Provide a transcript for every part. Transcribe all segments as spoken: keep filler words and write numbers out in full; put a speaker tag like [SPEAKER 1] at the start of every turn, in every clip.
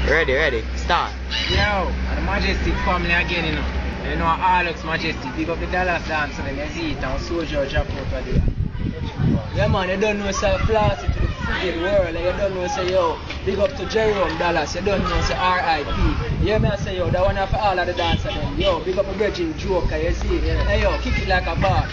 [SPEAKER 1] Ready, ready, start.
[SPEAKER 2] Yo, and the Majestic family again, you know. You know, Alex Majestic, big up the Dallas dance, and then you see it, and Soldier drop out of there. Yeah, man, you don't know, say, floss it to the freaking world. Like, you don't know, say, yo, big up to Jerome Dallas. You don't know, say, R I P. Yeah, man, say, yo, that one for all of the dancers, them. Yo, big up a Virgin Joker, you see? Yeah. Hey, yo, kick it like a bar.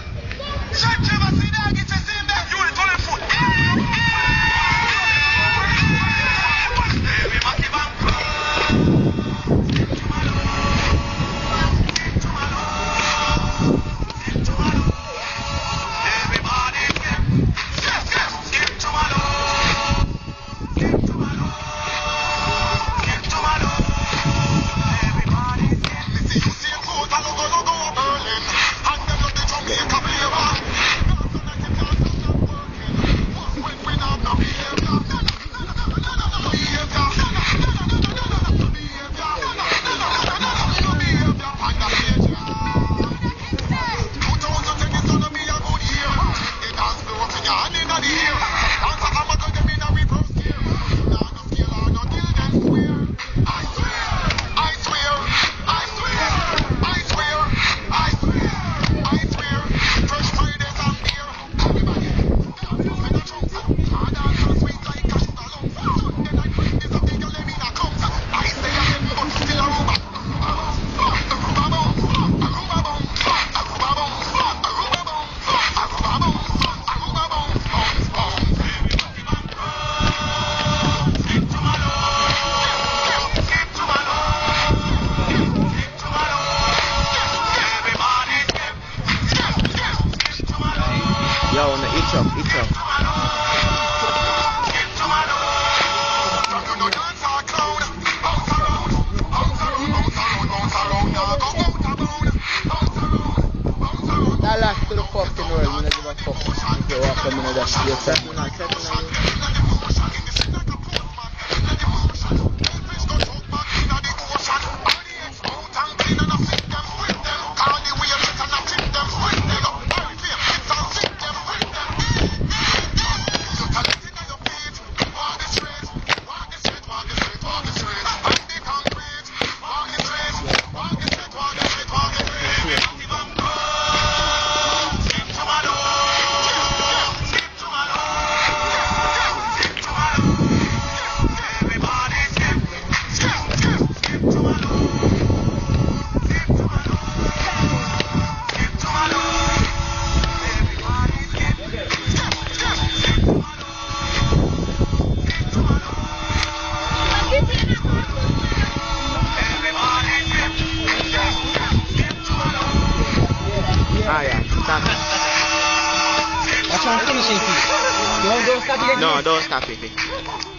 [SPEAKER 1] Yo, on the itch up, itch up. Dallas to the fucking world, you don't give a fuck. If you walk coming in that shit, settle now, settle now. Ah, yeah, stop it.
[SPEAKER 2] Watch on finishing, please. Don't, don't stop it.
[SPEAKER 1] No, don't stop it.